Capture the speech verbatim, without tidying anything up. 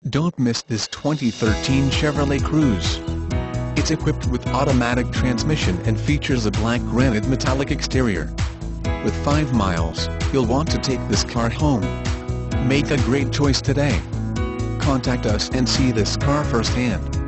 Don't miss this twenty thirteen Chevrolet Cruze. It's equipped with automatic transmission and features a black granite metallic exterior. With five miles, you'll want to take this car home. Make a great choice today. Contact us and see this car firsthand.